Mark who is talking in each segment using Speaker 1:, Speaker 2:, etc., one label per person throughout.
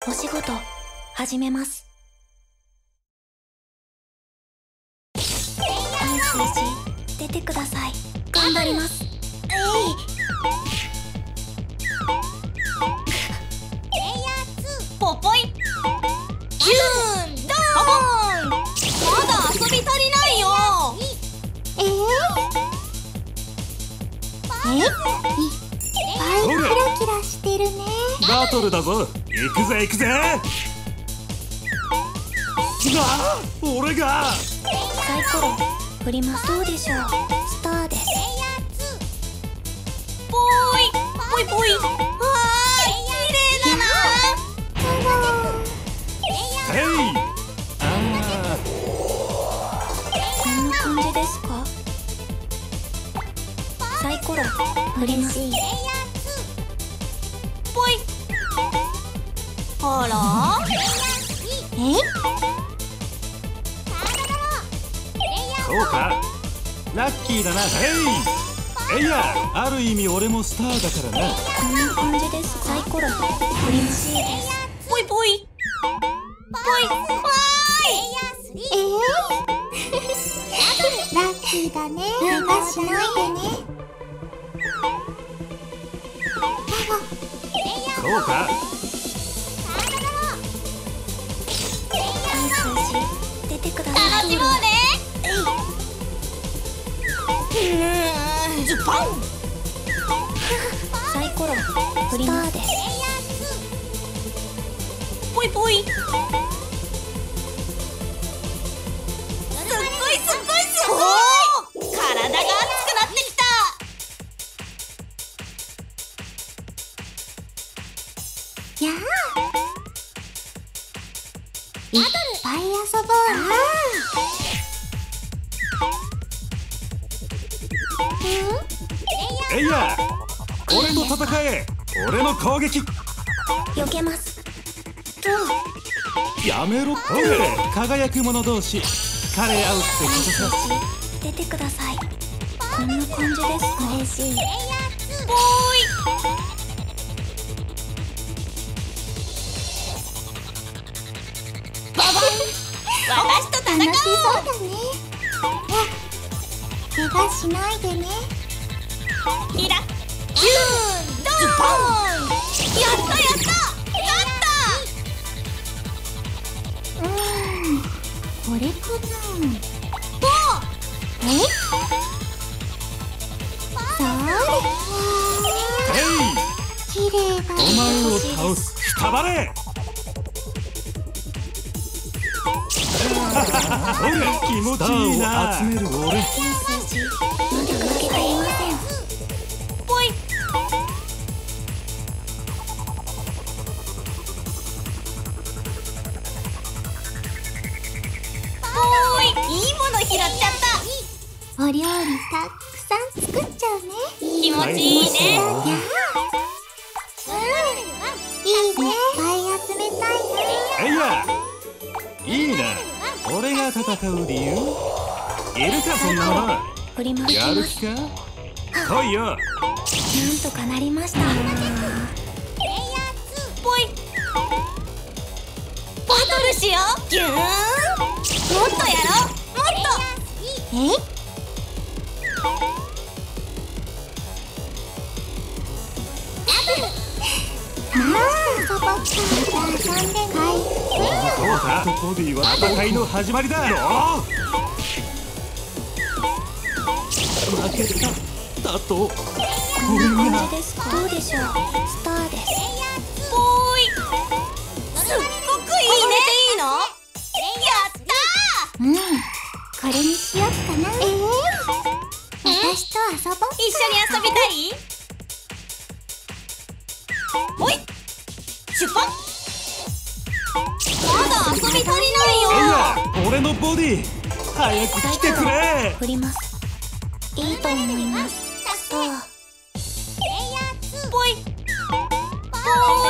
Speaker 1: お仕事始めます。いい数字出てください。頑張ります。
Speaker 2: ポポイキューンドーン。まだ遊び足りないよ。
Speaker 3: いっぱいキラキラしてるね。
Speaker 4: バトルだぞ。行くぜ行くぜ。俺が
Speaker 1: サイコロ振ります。どうでしょう。スターです。
Speaker 2: ポイポイ。わー、綺麗だな。
Speaker 4: ヘイ。
Speaker 1: こんな感じですか。サイコロ振ります。
Speaker 2: ポイ。あら。
Speaker 4: そうか。ラッキーだな。ヘイ。いや、ある意味俺もスターだからな。
Speaker 1: こんな感じです。サイコロ振ります。
Speaker 2: ポイポイ。ポイ。わーい。
Speaker 3: ラッキーだね。怪我しないでね。
Speaker 4: そうか。
Speaker 1: いい数字出てください。
Speaker 2: 楽しもうね。ズパン。
Speaker 1: サイコロ振ります。
Speaker 2: ポイポイ。すっごい。体が熱くなってきた。
Speaker 3: やあ、いっぱい遊ぼうね。
Speaker 4: いや、俺と戦え。俺の攻撃。
Speaker 1: 避けます。
Speaker 4: やめろって。輝く者同士彼合うってことさ。
Speaker 1: 出てください。こんな感じですか。嬉しい。
Speaker 2: ポイ。ババン。私と戦
Speaker 3: 楽しそう
Speaker 2: おう。
Speaker 3: だね。怪我しないでね。
Speaker 2: キラキューンドーン。やった。
Speaker 3: これかな。
Speaker 4: ヘイ。
Speaker 3: 綺麗だね。
Speaker 4: お前を倒す。くたばれ。ほれ、気持ちいいな。集める俺。
Speaker 1: いい数字まだ負けていません。
Speaker 2: ポイ。いいもの拾っちゃった。
Speaker 3: お料理たくさん作っちゃうね。
Speaker 2: 気持ちいいね。
Speaker 3: いいね。いっぱい集めたいな。
Speaker 4: いや、いいな。俺が戦う理由いるか、そんなもの。
Speaker 1: 振ります。
Speaker 4: やる気か。来いよ。
Speaker 1: なんとかなりました。
Speaker 2: ポイ。バトルしよう。ギューン。もっとやろう。もっと。
Speaker 3: 遊ぼっか。遊んでない。
Speaker 4: そうか。ボディは戦いの始まりだ。負けただと。
Speaker 1: こんな感じですか。どうでしょう。スターです。
Speaker 2: ポイ。すっごくいいね。いいの。やったー。
Speaker 3: これにしよっかな。私と遊ぼっか。
Speaker 2: 一緒に遊びたい？ほい。出発。まだ遊び足りないよ。
Speaker 4: 俺のボディ早く来てくれ。
Speaker 1: 振ります。いいと思います。スター。
Speaker 2: ポイ。ポイ。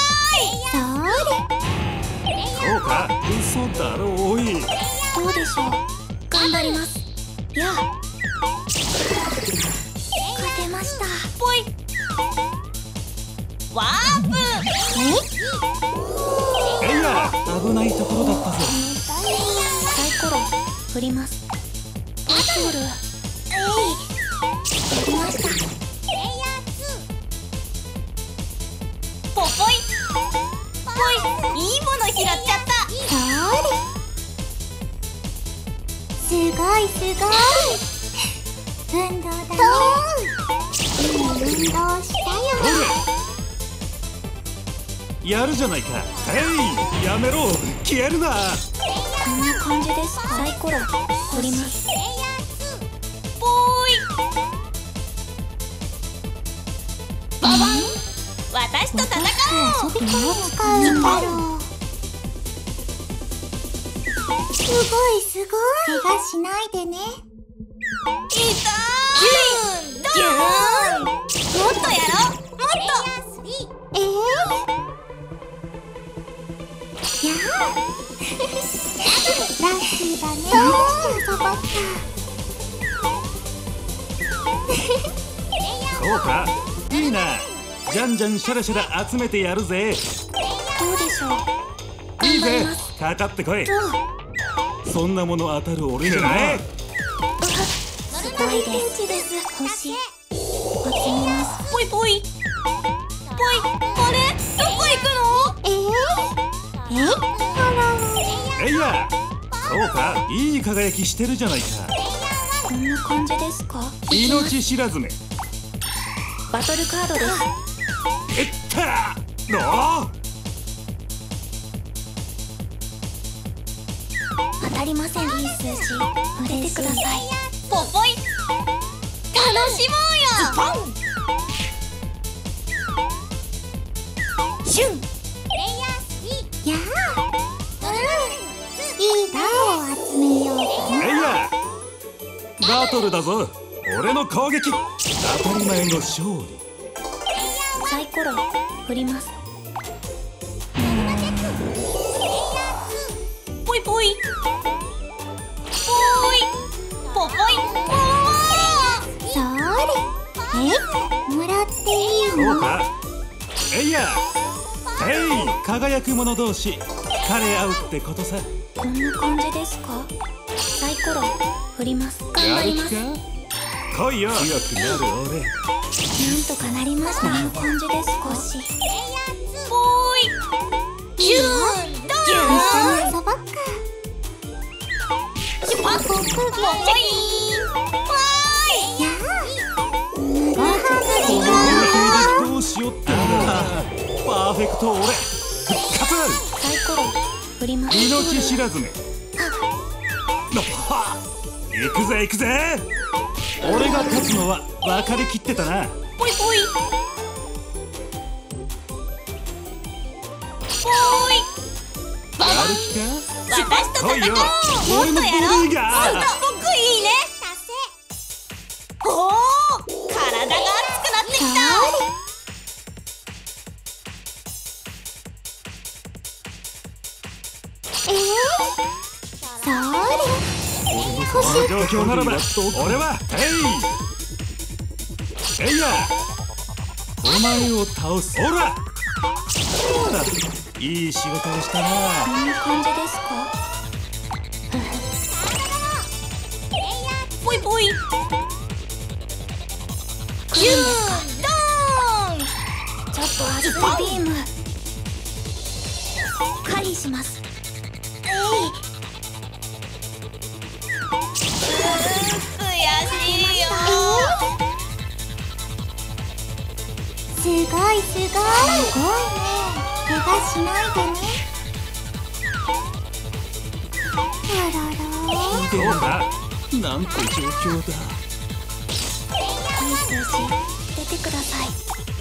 Speaker 4: そうか。嘘だろ。おい。
Speaker 1: どうでしょう。頑張ります。やあ。勝てました。
Speaker 2: ポイ。ワープ。
Speaker 4: 危ないところだったぜ。
Speaker 1: サイコロ振ります。バトルやりました。
Speaker 2: ポポイポイ、いいもの拾っちゃった。
Speaker 3: すごいすごい。運動だね。いい運動したよ。
Speaker 4: やるじゃないか。へい、やめろ、消えるな。
Speaker 1: こんな感じですか。サイコロ振ります。
Speaker 2: ぽーい。ババン。私と戦おう。
Speaker 3: 遊びから使うんだろう。すごいすごい。怪我しないでね。
Speaker 2: 痛い。ギューン。もっとやろう。もっと。
Speaker 3: やあラッキーだね。遊ぼっか。
Speaker 4: そうか、いいな。じゃんじゃんシャラシャラ集めてやるぜ。
Speaker 1: どうでしょう。
Speaker 4: いいぜ
Speaker 1: 頑張ります。
Speaker 4: かかってこい。そんなもの当たる俺じゃない。
Speaker 1: すごいです。星集めます。
Speaker 2: ぽいぽい。ぽい。あれ、どこ行くの？
Speaker 4: えいや、そうか、いい輝きしてるじゃないか。
Speaker 1: こんな感じですか。
Speaker 4: 命知らずめ。
Speaker 1: バトルカードです。
Speaker 4: えったーの
Speaker 1: 当たりません。いい数字出てください。
Speaker 2: ポポイ。楽しもうよ。シュン。
Speaker 3: やあいいなを集めようかな。
Speaker 4: えいや、バトルだぞ。俺の攻撃、当たり前の勝利。
Speaker 1: サイコロ振ります。
Speaker 2: ぽいぽい。ぽい。ぽぽい。
Speaker 3: それもらっていいの？
Speaker 4: そうか、えいや、へい、輝く者同士枯れ合うってことさ。
Speaker 1: こんな感じですか。サイコロ振ります。頑張ります。なん
Speaker 4: やる気か。来いよ、強くなる俺。
Speaker 1: とかなりました。こんな感じですか。星
Speaker 2: ぽい。ギューン。ド
Speaker 3: 一緒に遊ぼっか。
Speaker 2: ーン。ぽい。
Speaker 3: やあご飯の時間。
Speaker 4: どうしようってんだ。パーフェクト俺復活。
Speaker 1: サイコロ振ります。
Speaker 4: 命知らずめ。行くぜ行くぜ。俺が勝つのは分かりきってたな。
Speaker 2: ぽいぽい。ぽい。
Speaker 4: やる気か。
Speaker 2: 私と戦おう。
Speaker 4: 来いよ、
Speaker 2: もっ
Speaker 4: 俺のボデ
Speaker 2: とやろう。
Speaker 4: ィーが。
Speaker 2: すっごくいいね。おお、体が熱くなってきた。
Speaker 3: それ
Speaker 4: この状況ならば俺はえいや、お前を倒す。ほら、いい仕事をしたな。
Speaker 1: こんな感じですか。
Speaker 2: ぽいぽい。ギューン。ドーン。
Speaker 1: ちょっと熱いビーム狩りします。
Speaker 2: 悔しいよ。
Speaker 3: すごいすごい。すごいね。怪我しないでね。あらら。
Speaker 4: どうだ、なんて状況だ。
Speaker 1: いい数字出てください。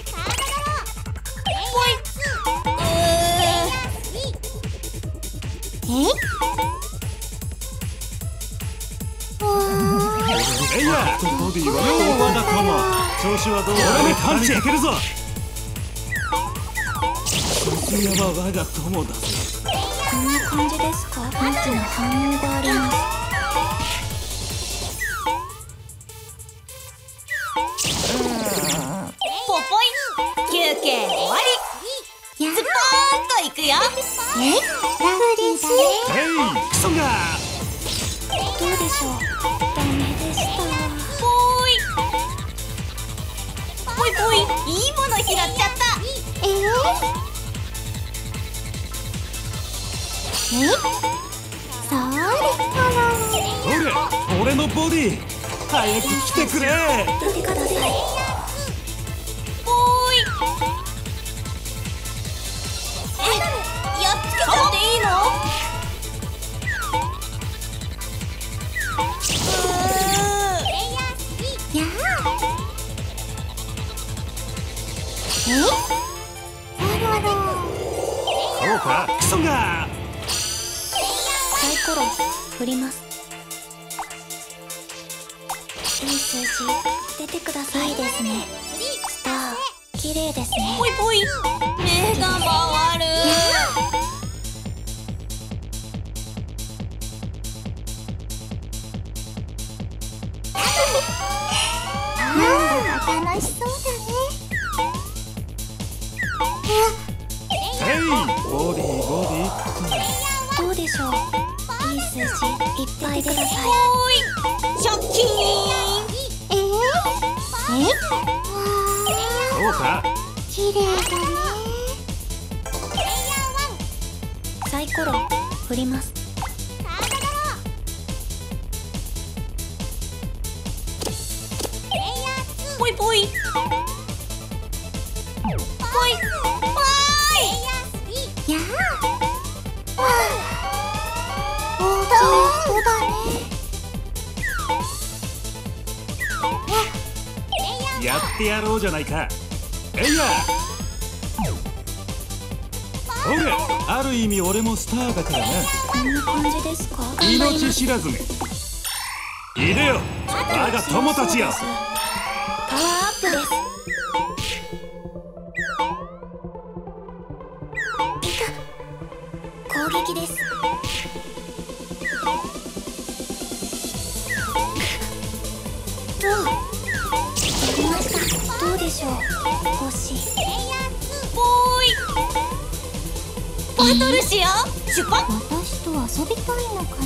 Speaker 4: えいや、ボディは我が友。調子はどうだ。俺にパンチいけるぞ。さすがは我が友だぜ。
Speaker 1: こんな感じですか。パンチの反応があります。
Speaker 2: ポポイ。休憩終わり。
Speaker 3: や
Speaker 2: スポーンといくよ。
Speaker 3: ラフリ
Speaker 4: クソが
Speaker 1: どうでしょう。ダメでした。
Speaker 2: ぽいぽい、いいもの拾っちゃった。
Speaker 3: それ
Speaker 4: ほれ、俺のボディ早く来てくれ。
Speaker 1: 出てください。
Speaker 2: ぽい。やっつけちゃっていいの？
Speaker 4: そうか、クソが
Speaker 1: サイコロ振ります。いい数字出てください。いいですね。スター綺麗ですね。
Speaker 2: ぽいぽい、目が回る。
Speaker 3: なんだか楽しそうだね。
Speaker 4: ボディ
Speaker 1: どうでしょう。いい数字いっぱい出てください。
Speaker 2: ショッキーン。
Speaker 4: そうか、
Speaker 3: 綺麗だね。
Speaker 1: サイコロ振ります。
Speaker 2: ぽいぽい。
Speaker 3: やあ、大きい人だね。
Speaker 4: やってやろうじゃないか。えいやほれ、ある意味俺もスターだからな。
Speaker 1: こんな感じですか。
Speaker 4: 命知らずめ。いでよ、我が友たちよ。
Speaker 1: パワーアップです。攻撃です。やりました。どうでしょう。星。
Speaker 2: ぽい。バトルしよう。出発。
Speaker 3: 私と遊びたいのかな。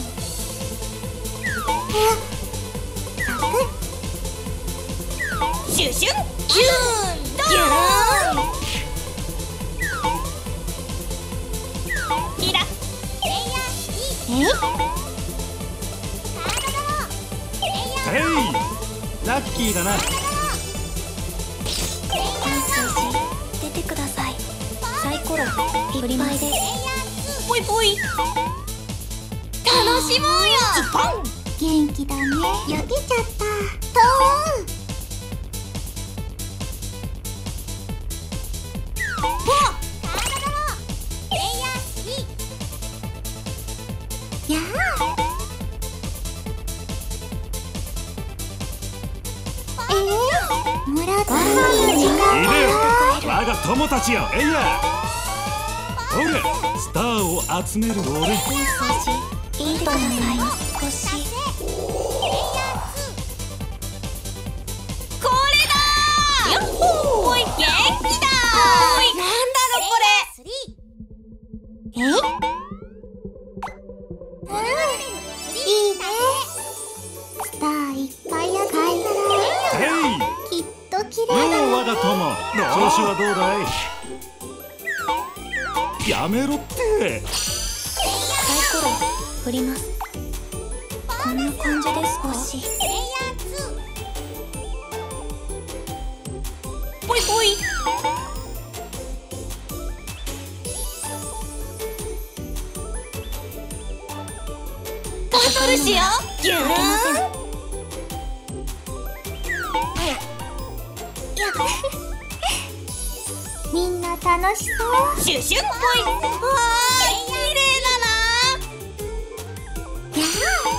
Speaker 2: シュシュンギューンギューン。キラ。
Speaker 4: ラッキーだな。
Speaker 1: いい数字出てください。サイコロ振ります。
Speaker 2: ぽいぽい。楽しもうよ。ズポン。
Speaker 3: 元気だね。焼けちゃった。やあ、もらったの時間
Speaker 4: いでよ、我が友たちよ。えいやほれ、スターを集める俺。
Speaker 1: いい数字いいでください。星。
Speaker 2: これだー。よっほー。おい、元気だー。おい、なんだろこれ。
Speaker 3: いいね。スターいっぱいやったらきっと綺麗だ
Speaker 4: よう、我が友、調子はどうだい。やめろって。
Speaker 1: サイコロ振ります。こんな感じです。星。
Speaker 2: ぽいぽい。バトルしよう。ギューン。
Speaker 3: みんな楽しそう。
Speaker 2: シュシュッぽい。わー、綺麗だな
Speaker 3: や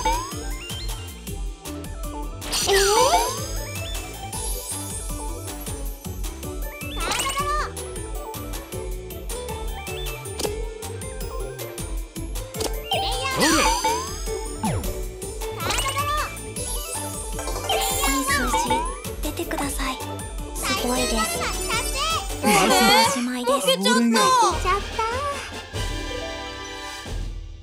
Speaker 4: ほれ、
Speaker 1: いい数字出てください。すごいです。おしまいです。
Speaker 2: 負けちゃった。
Speaker 3: ちゃった。